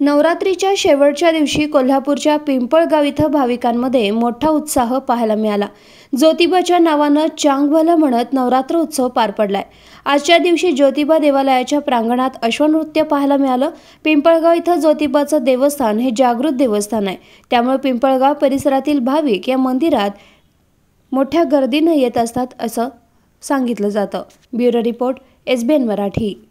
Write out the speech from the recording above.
नवरात्रीच्या शेवटच्या दिवशी कोल्हापूरच्या पिंपळगाव इथं भाविकांमध्ये मोठा उत्साह पाहायला मिळाला। ज्योतिबाच्या नावानं चांगभलं म्हणत नवरात्र उत्सव पार पडलाय। आजच्या दिवशी ज्योतिबा देवालयाच्या प्रांगणात अश्वनृत्य पाहायला मिळालं। पिंपळगाव इथं ज्योतिबाचं देवस्थान हे जागृत देवस्थान आहे, त्यामुळे पिंपळगाव परिसरातील भाविक या मंदिरात मोठ्या गर्दीने येत असतात असं सांगितलं जातं। Bureau report, SBN Marathi.